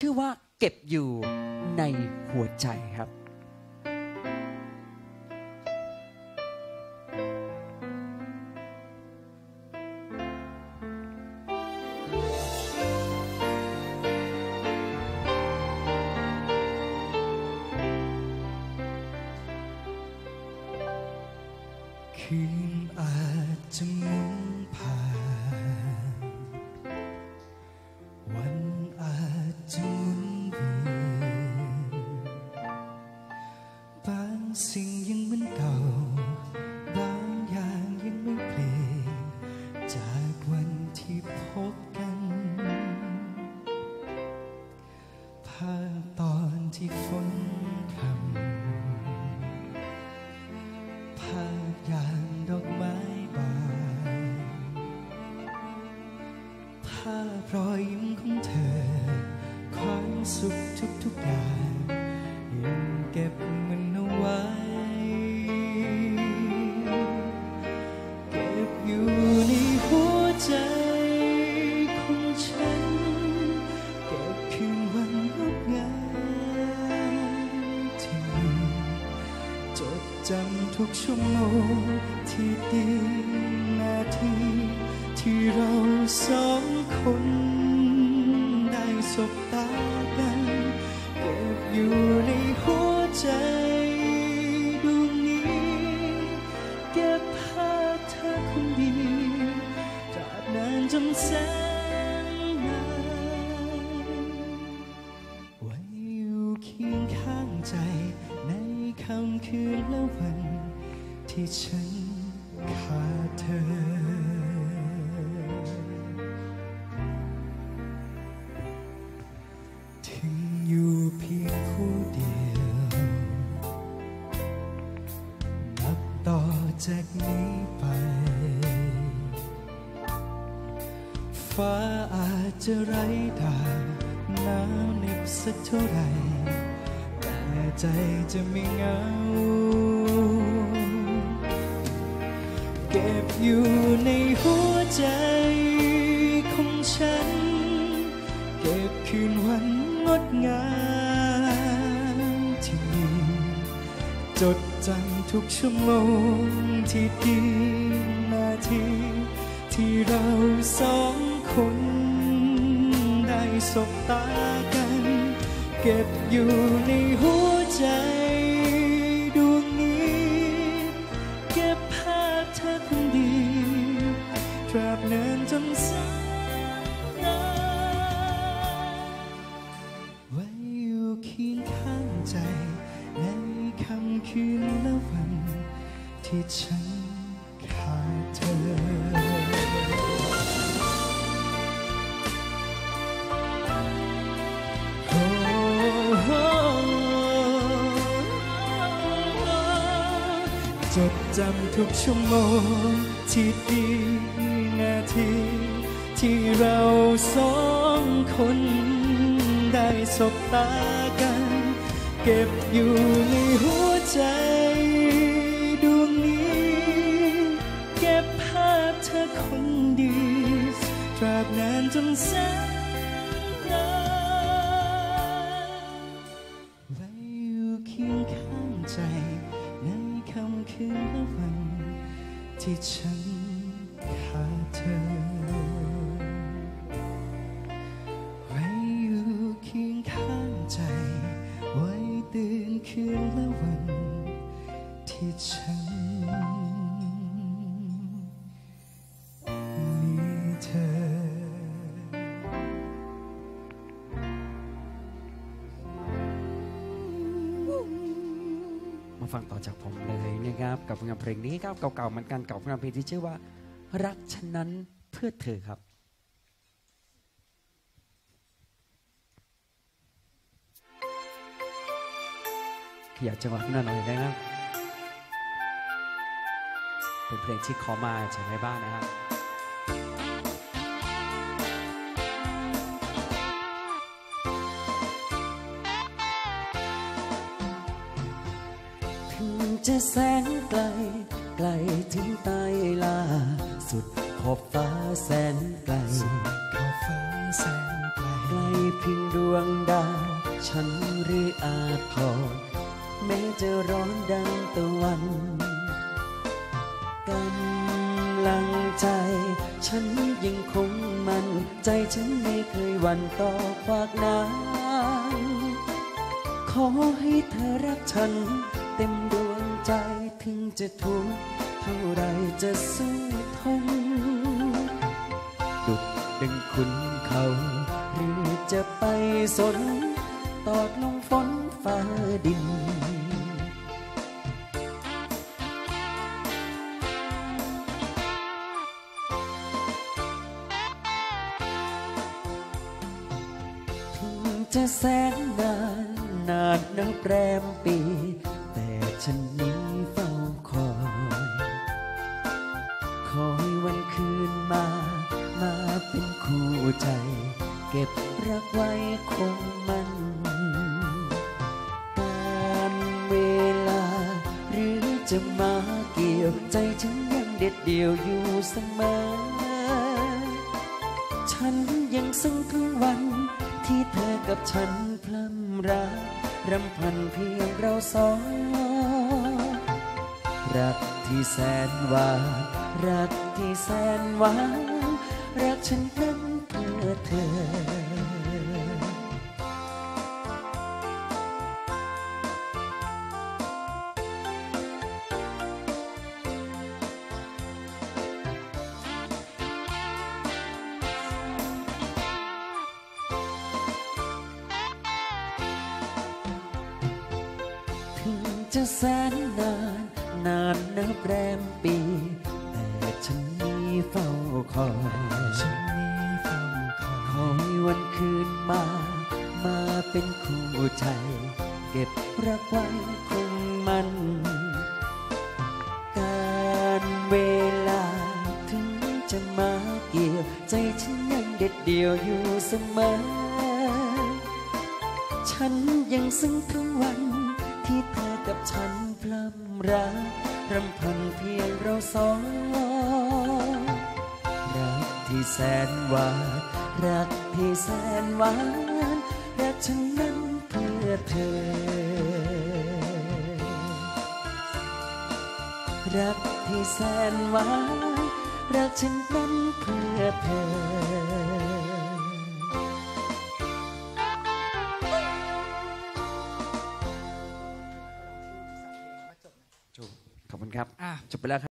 ชื่อว่าเก็บอยู่ในหัวใจครับคืนอาจจะหมุนผ่านวันอาจจะหมุนเวียนบางสิ่งยังเหมือนเก่าบางอย่างยังไม่เปลี่ยนจากวันที่พบกันภาพตอนที่ฝนพรำภาพอย่างดอกไม้บานภาพรอยยิ้มของเธอความสุขทุกอย่างยังเก็บมันเอาไว้เก็บอยู่ในหัวใจของฉันเก็บคืนวันงดงามที่มีจดจำทุกชั่วโมงที่ดีนาทีที่เราสองคนได้สบตากันเก็บอยู่ในหัวใจดวงนี้เก็บภาพเธอคนเดียวตราบนานจนแสนนานไว้อยู่เคียงข้างใจในค่ำคืนและวันที่ฉันขาดเธอถึงอยู่เพียงผู้เดียวนับต่อจากนี้ไปฟ้าอาจจะไร้ดาวหนาวเหน็บสักเท่าไหร่แต่ใจจะไม่เหงาเก็บอยู่ในหัวใจของฉันเก็บคืนวันงดงามที่มีจดจำทุกชั่วโมงที่ดีนาทีที่เราสองคนได้สบตากันเก็บอยู่ในหัวใจดวงนี้เก็บภาพเธอคนเดียวตราบนานจนแสนนานไว้อยู่เคียงข้างใจในค่ำคืนและวันที่ฉันขาดเธอจดจำทุกชั่วโมงที่ดีนาทีที่เราสองคนได้สบตากันเก็บอยู่ในหัวใจดวงนี้เก็บภาพเธอคนดีตราบนานจนแสนนานไว้อยู่เคียงข้างใจในค่ำคืนและวันที่ฉันขาดเธอไว้อยู่เคียงข้างใจไว้ตื่นคืนและวันที่ฉันมีเธอมาฟังต่อจากผมเลยนะครับกับงานเพลงนี้ครับเก่าๆเหมือนกันกับงานเพลงที่ชื่อว่ารักฉันนั้นเพื่อเธอครับขยับจังหวะขึ้นหน่อยนะครับเป็นเพลงที่ขอมาจากในบ้านนะครับจะแสนไกลไกลถึงใต้ลาสุดขอบฟ้าแสนไกลขอบฟ้าแสนไกลไกลเพียงดวงดาวฉันหรืออาจพอแม้จะร้อนดังตะวันกำลังใจฉันยังคงมั่นใจฉันไม่เคยหวั่นต่อขวากน้ำขอให้เธอรักฉันเต็มดวงใจถึงจะทุกข์เท่าไรจะสู้ทนดุจดังคุณเขาหรือจะไปสนตอดลงฝนฟ้าดินถึงจะแสนนานนับแรมปีแต่ฉันนี้เฝ้าคอยวันคืนมาเป็นคู่ใจเก็บรักไว้คงมันการเวลาหรือจะมาเกี่ยวใจฉันยังเด็ดเดี่ยวอยู่เสมอฉันยังซึ้งทุกวันที่เธอกับฉันพร่ำรักรำพันเพียงเราสองรักที่แสนหวานรักที่แสนหวานรักฉันนั้นเพื่อเธอถึงจะแสนนานนับแรมปีแต่ฉันนี้เฝ้าคอยวันคืนมาเป็นคู่ใจเก็บรักไว้คงมันการเวลาถึงจะมาเกี่ยวใจฉันยังเด็ดเดี่ยวอยู่เสมอฉันยังซึ้งทุกวันที่เธอกับฉันพร่ำรักรำพันเพียงเราสองรักที่แสนหวานรักที่แสนหวานรักฉันนั้นเพื่อเธอรักที่แสนหวานรักฉันนั้นเพื่อเธอขอบคุณครับจบไปแล้วครับ